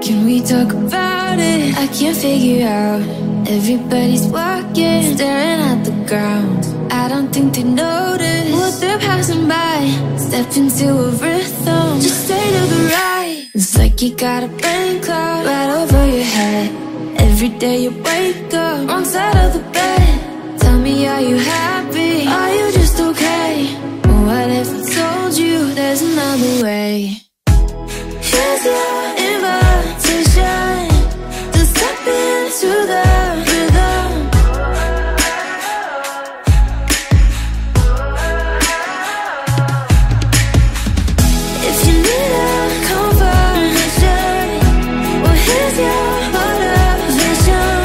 Can we talk about it? I can't figure out. Everybody's walking, staring at the ground. I don't think they notice what they're passing by. Step into a rhythm, just stay to the right. It's like you got a rain cloud right over your head. Every day you wake up, wrong side of the bed. Tell me, are you happy? Are you just okay? What if I told you there's another way? Here's your invitation to step into the rhythm. If you need a confirmation, well, here's your motivation.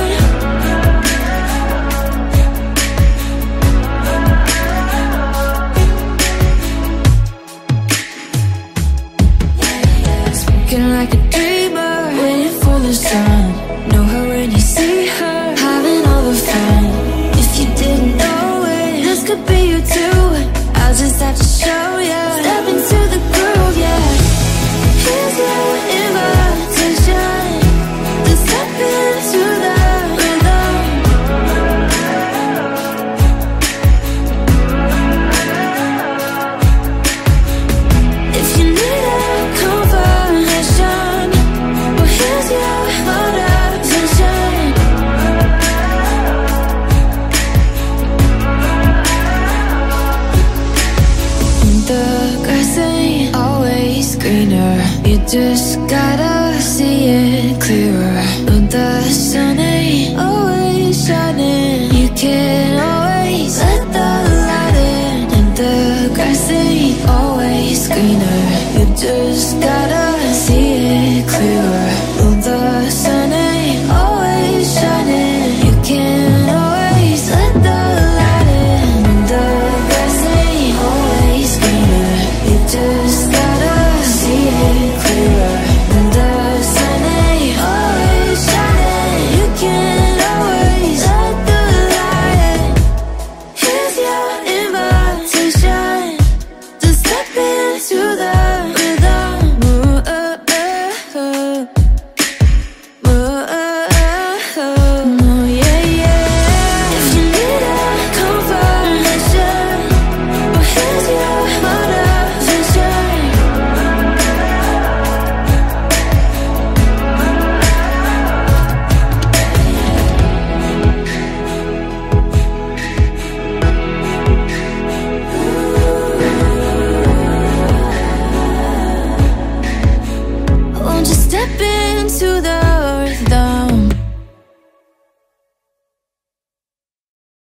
Speaking like a dreamer, waiting for the sun. Know her when you see her, having all the fun. If you didn't know it, this could be you too. I'll just have to show ya. Step into the groove, yeah. Here's your invitation to step into the rhythm. If you need a confirmation, well, here's your motivation. The grass ain't always greener. You just gotta see it clearer. No, the sun ain't always shining. You can't always let the light in. And the grass ain't always greener. You just gotta see it clearer. No, the sun ain't always shining. You can't always let the light in. And the grass ain't always greener. You just gotta see it clearer. And the sun ain't always shining. You can't always let the light in. Here's your invitation to step into the rhythm. Yeah, yeah. If you need a confirmation, well, here's your motivation. Won't you step into the